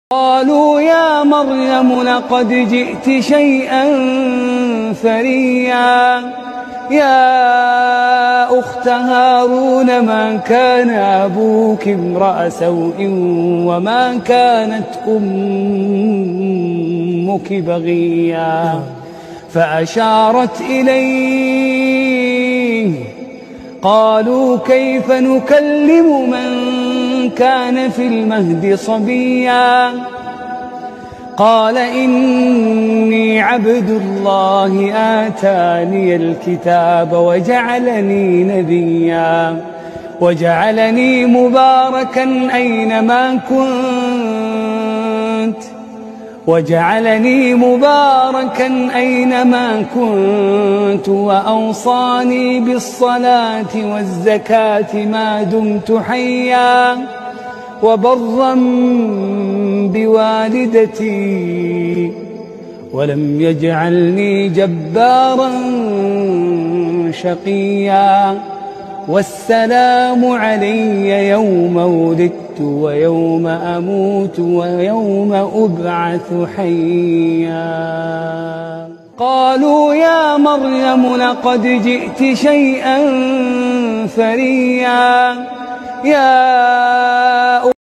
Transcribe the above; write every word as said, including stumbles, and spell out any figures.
قالوا يا مريم لقد جئت شيئا فريا يا أخت هارون ما كان أبوك امرأ سوء وما كانت أمك بغيا فأشارت إليه قالوا كيف نكلم من كان في المهد صبيا قال إني عبد الله آتاني الكتاب وجعلني نبيا وجعلني مباركا أينما كنت وجعلني مباركا أينما كنت وأوصاني بالصلاة والزكاة ما دمت حيا وبرا بوالدتي ولم يجعلني جبارا شقيا والسلام علي يوم ولدت ويوم أموت ويوم أبعث حيا قالوا يا مريم لقد جئت شيئا فريا يا